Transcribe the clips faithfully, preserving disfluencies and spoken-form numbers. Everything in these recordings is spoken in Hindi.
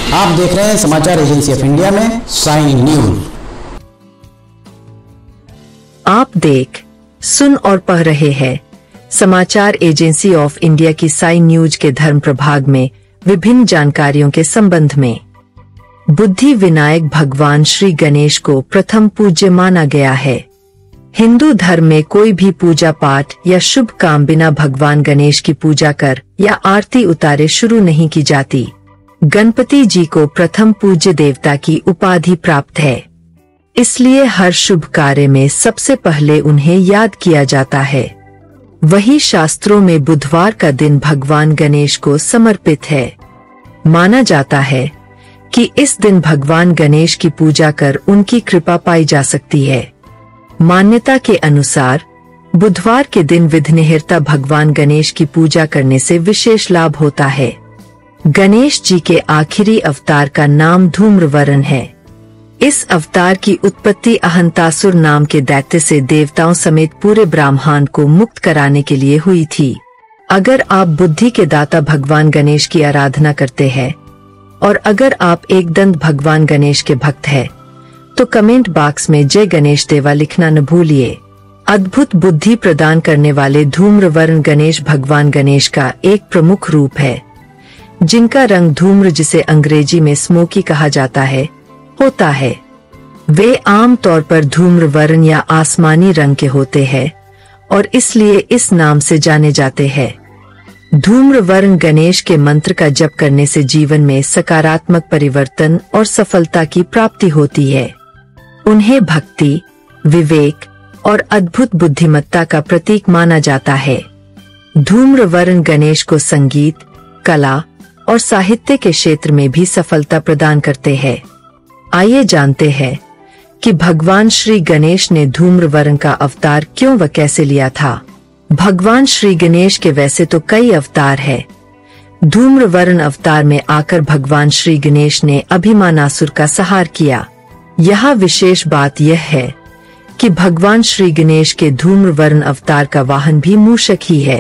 आप देख रहे हैं समाचार एजेंसी ऑफ इंडिया में साइन न्यूज। आप देख, सुन और पढ़ रहे हैं समाचार एजेंसी ऑफ इंडिया की साइन न्यूज के धर्म प्रभाग में विभिन्न जानकारियों के संबंध में। बुद्धि विनायक भगवान श्री गणेश को प्रथम पूज्य माना गया है। हिंदू धर्म में कोई भी पूजा पाठ या शुभ काम बिना भगवान गणेश की पूजा कर या आरती उतारे शुरू नहीं की जाती। गणपति जी को प्रथम पूज्य देवता की उपाधि प्राप्त है, इसलिए हर शुभ कार्य में सबसे पहले उन्हें याद किया जाता है। वही शास्त्रों में बुधवार का दिन भगवान गणेश को समर्पित है। माना जाता है कि इस दिन भगवान गणेश की पूजा कर उनकी कृपा पाई जा सकती है। मान्यता के अनुसार बुधवार के दिन विघ्नहर्ता भगवान गणेश की पूजा करने से विशेष लाभ होता है। गणेश जी के आखिरी अवतार का नाम धूम्रवरण है। इस अवतार की उत्पत्ति अहंतासुर नाम के दैत्य से देवताओं समेत पूरे ब्रह्मांड को मुक्त कराने के लिए हुई थी। अगर आप बुद्धि के दाता भगवान गणेश की आराधना करते हैं और अगर आप एक दंत भगवान गणेश के भक्त हैं, तो कमेंट बॉक्स में जय गणेश देवा लिखना न भूलिए। अद्भुत बुद्धि प्रदान करने वाले धूम्रवर्ण गणेश भगवान गणेश का एक प्रमुख रूप है, जिनका रंग धूम्र, जिसे अंग्रेजी में स्मोकी कहा जाता है, होता है। वे आम तौर पर धूम्रवर्ण या आसमानी रंग के होते हैं और इसलिए इस नाम से जाने जाते हैं। धूम्रवर्ण गणेश के मंत्र का जप करने से जीवन में सकारात्मक परिवर्तन और सफलता की प्राप्ति होती है। उन्हें भक्ति, विवेक और अद्भुत बुद्धिमत्ता का प्रतीक माना जाता है। धूम्रवर्ण गणेश को संगीत, कला और साहित्य के क्षेत्र में भी सफलता प्रदान करते हैं। आइए जानते हैं कि भगवान श्री गणेश ने धूम्रवर्ण का अवतार क्यों व कैसे लिया था। भगवान श्री गणेश के वैसे तो कई अवतार हैं। धूम्रवर्ण अवतार में आकर भगवान श्री गणेश ने अभिमानासुर का संहार किया। यह विशेष बात यह है कि भगवान श्री गणेश के धूम्रवर्ण अवतार का वाहन भी मूषक ही है।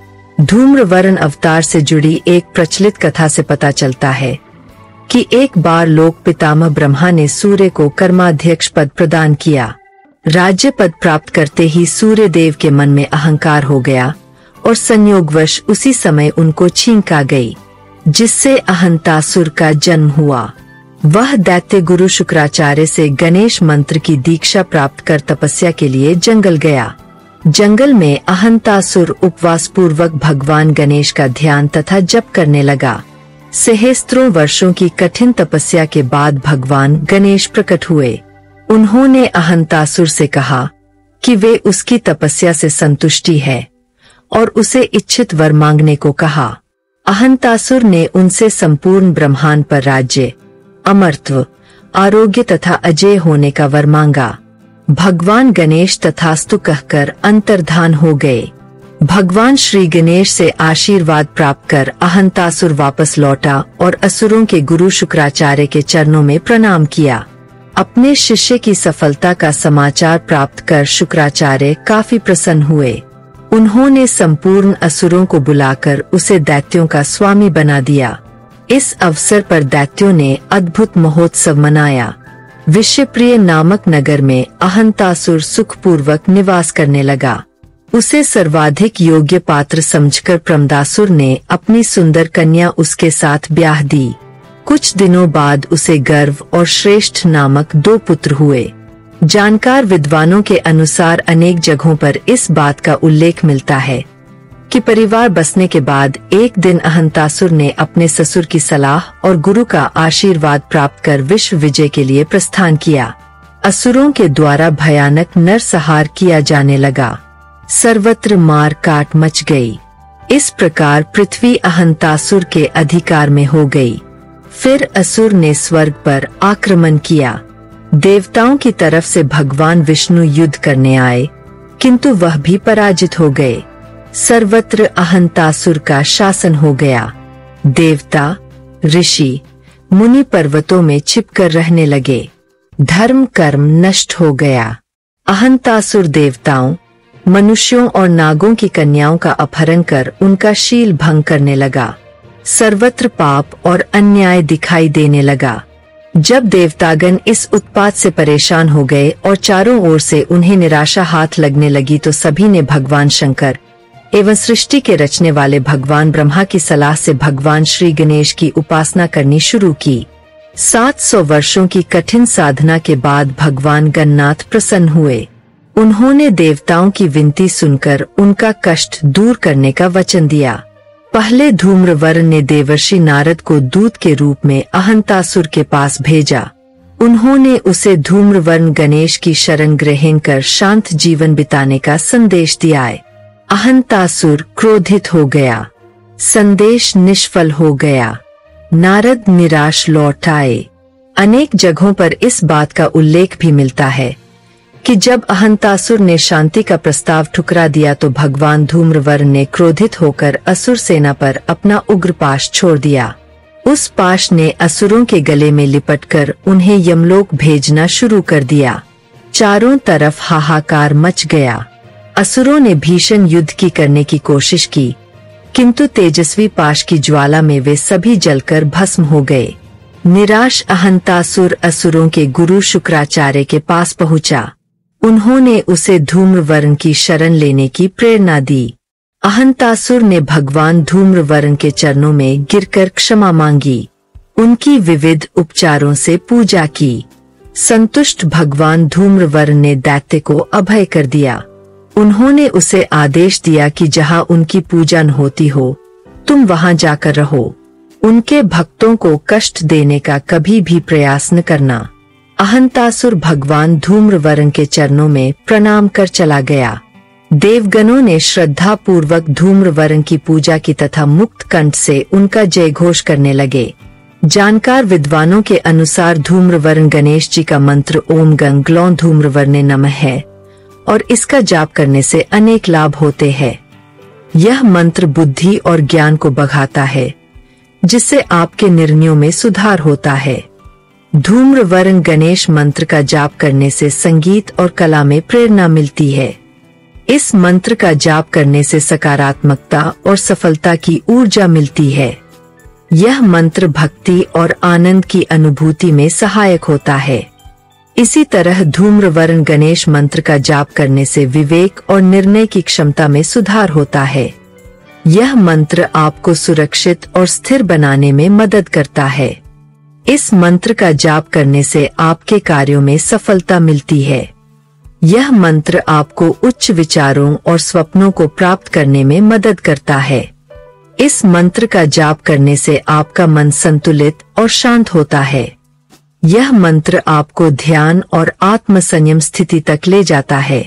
धूम्रवर्ण अवतार से जुड़ी एक प्रचलित कथा से पता चलता है कि एक बार लोक पितामह ब्रह्मा ने सूर्य को कर्माध्यक्ष पद प्रदान किया। राज्य पद प्राप्त करते ही सूर्य देव के मन में अहंकार हो गया और संयोगवश उसी समय उनको छींक आ गई, जिससे अहंतासुर का जन्म हुआ। वह दैत्य गुरु शुक्राचार्य से गणेश मंत्र की दीक्षा प्राप्त कर तपस्या के लिए जंगल गया। जंगल में अहंतासुर उपवास पूर्वक भगवान गणेश का ध्यान तथा जप करने लगा। सहस्त्रों वर्षों की कठिन तपस्या के बाद भगवान गणेश प्रकट हुए। उन्होंने अहंतासुर से कहा कि वे उसकी तपस्या से संतुष्टि है और उसे इच्छित वर मांगने को कहा। अहंतासुर ने उनसे संपूर्ण ब्रह्मांड पर राज्य, अमरत्व, आरोग्य तथा अजय होने का वर मांगा। भगवान गणेश तथास्तु कहकर अंतर्धान हो गए। भगवान श्री गणेश से आशीर्वाद प्राप्त कर अहंतासुर वापस लौटा और असुरों के गुरु शुक्राचार्य के चरणों में प्रणाम किया। अपने शिष्य की सफलता का समाचार प्राप्त कर शुक्राचार्य काफी प्रसन्न हुए। उन्होंने संपूर्ण असुरों को बुलाकर उसे दैत्यों का स्वामी बना दिया। इस अवसर पर दैत्यों ने अद्भुत महोत्सव मनाया। विश्वप्रिय नामक नगर में अहंतासुर सुखपूर्वक निवास करने लगा। उसे सर्वाधिक योग्य पात्र समझकर प्रमदासुर ने अपनी सुंदर कन्या उसके साथ ब्याह दी। कुछ दिनों बाद उसे गर्व और श्रेष्ठ नामक दो पुत्र हुए। जानकार विद्वानों के अनुसार अनेक जगहों पर इस बात का उल्लेख मिलता है कि परिवार बसने के बाद एक दिन अहंतासुर ने अपने ससुर की सलाह और गुरु का आशीर्वाद प्राप्त कर विश्व विजय के लिए प्रस्थान किया। असुरों के द्वारा भयानक नरसंहार किया जाने लगा। सर्वत्र मार काट मच गई। इस प्रकार पृथ्वी अहंतासुर के अधिकार में हो गई। फिर असुर ने स्वर्ग पर आक्रमण किया। देवताओं की तरफ से भगवान विष्णु युद्ध करने आए, किंतु वह भी पराजित हो गए। सर्वत्र अहंतासुर का शासन हो गया। देवता, ऋषि, मुनि पर्वतों में छिपकर रहने लगे। धर्म कर्म नष्ट हो गया। अहंतासुर देवताओं, मनुष्यों और नागों की कन्याओं का अपहरण कर उनका शील भंग करने लगा। सर्वत्र पाप और अन्याय दिखाई देने लगा। जब देवतागण इस उत्पात से परेशान हो गए और चारों ओर से उन्हें निराशा हाथ लगने लगी तो सभी ने भगवान शंकर एवं सृष्टि के रचने वाले भगवान ब्रह्मा की सलाह से भगवान श्री गणेश की उपासना करनी शुरू की। सात सौ वर्षों की कठिन साधना के बाद भगवान गणनाथ प्रसन्न हुए। उन्होंने देवताओं की विनती सुनकर उनका कष्ट दूर करने का वचन दिया। पहले धूम्रवर्ण ने देवर्षि नारद को दूत के रूप में अहंतासुर के पास भेजा। उन्होंने उसे धूम्रवर्ण गणेश की शरण ग्रहण कर शांत जीवन बिताने का संदेश दिया। अहंतासुर क्रोधित हो गया। संदेश निष्फल हो गया। नारद निराश लौट आए। अनेक जगहों पर इस बात का उल्लेख भी मिलता है कि जब अहंतासुर ने शांति का प्रस्ताव ठुकरा दिया तो भगवान धूम्रवर्ण ने क्रोधित होकर असुर सेना पर अपना उग्र पाश छोड़ दिया। उस पाश ने असुरों के गले में लिपटकर उन्हें यमलोक भेजना शुरू कर दिया। चारों तरफ हाहाकार मच गया। असुरों ने भीषण युद्ध की करने की कोशिश की, किंतु तेजस्वी पाश की ज्वाला में वे सभी जलकर भस्म हो गए। निराश अहंतासुर असुरों के गुरु शुक्राचार्य के पास पहुंचा। उन्होंने उसे धूम्रवर्ण की शरण लेने की प्रेरणा दी। अहंतासुर ने भगवान धूम्रवर्ण के चरणों में गिरकर क्षमा मांगी। उनकी विविध उपचारों से पूजा की। संतुष्ट भगवान धूम्रवर्ण ने दैत्य को अभय कर दिया। उन्होंने उसे आदेश दिया कि जहां उनकी पूजा न होती हो तुम वहां जाकर रहो। उनके भक्तों को कष्ट देने का कभी भी प्रयास न करना। अहंतासुर भगवान धूम्रवर्ण के चरणों में प्रणाम कर चला गया। देवगणों ने श्रद्धा पूर्वक धूम्रवर्ण की पूजा की तथा मुक्त कंठ से उनका जय घोष करने लगे। जानकार विद्वानों के अनुसार धूम्रवर्ण गणेश जी का मंत्र ओम गं ग्लौं धूम्रवर्णे नमः है और इसका जाप करने से अनेक लाभ होते हैं। यह मंत्र बुद्धि और ज्ञान को बढ़ाता है, जिससे आपके निर्णयों में सुधार होता है। धूम्रवर्ण गणेश मंत्र का जाप करने से संगीत और कला में प्रेरणा मिलती है। इस मंत्र का जाप करने से सकारात्मकता और सफलता की ऊर्जा मिलती है। यह मंत्र भक्ति और आनंद की अनुभूति में सहायक होता है। इसी तरह धूम्रवर्ण गणेश मंत्र का जाप करने से विवेक और निर्णय की क्षमता में सुधार होता है। यह मंत्र आपको सुरक्षित और स्थिर बनाने में मदद करता है। इस मंत्र का जाप करने से आपके कार्यों में सफलता मिलती है। यह मंत्र आपको उच्च विचारों और स्वप्नों को प्राप्त करने में मदद करता है। इस मंत्र का जाप करने से आपका मन संतुलित और शांत होता है। यह मंत्र आपको ध्यान और आत्म संयम स्थिति तक ले जाता है।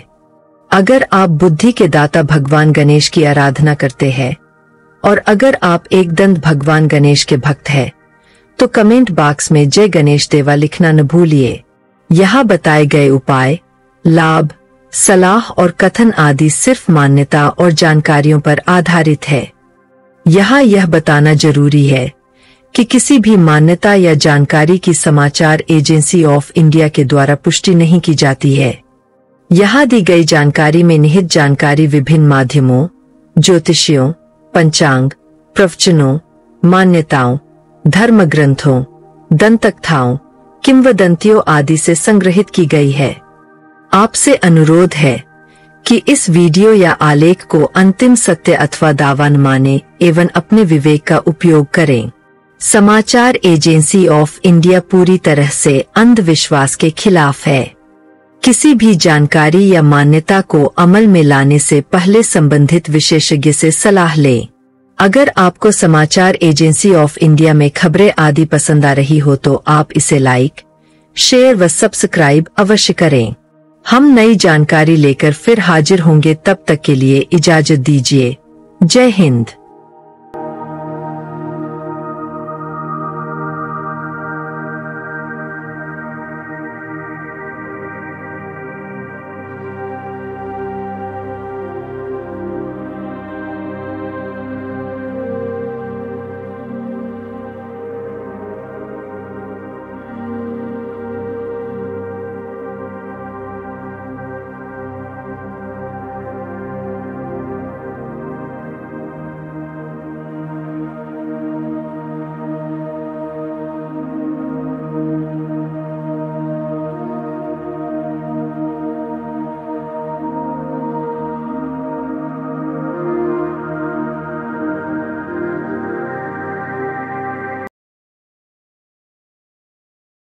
अगर आप बुद्धि के दाता भगवान गणेश की आराधना करते हैं और अगर आप एक दंत भगवान गणेश के भक्त हैं, तो कमेंट बॉक्स में जय गणेश देवा लिखना न भूलिए। यहाँ बताए गए उपाय, लाभ, सलाह और कथन आदि सिर्फ मान्यता और जानकारियों पर आधारित है। यहाँ यह बताना जरूरी है कि किसी भी मान्यता या जानकारी की समाचार एजेंसी ऑफ इंडिया के द्वारा पुष्टि नहीं की जाती है। यहाँ दी गई जानकारी में निहित जानकारी विभिन्न माध्यमों, ज्योतिषियों, पंचांग, प्रवचनों, मान्यताओं, धर्म ग्रंथों, दंतकथाओं, किंवदंतियों आदि से संग्रहित की गई है। आपसे अनुरोध है कि इस वीडियो या आलेख को अंतिम सत्य अथवा दावा न माने एवं अपने विवेक का उपयोग करें। समाचार एजेंसी ऑफ इंडिया पूरी तरह से अंधविश्वास के खिलाफ है। किसी भी जानकारी या मान्यता को अमल में लाने से पहले संबंधित विशेषज्ञ से सलाह लें। अगर आपको समाचार एजेंसी ऑफ इंडिया में खबरें आदि पसंद आ रही हो तो आप इसे लाइक, शेयर व सब्सक्राइब अवश्य करें। हम नई जानकारी लेकर फिर हाजिर होंगे, तब तक के लिए इजाजत दीजिए। जय हिंद।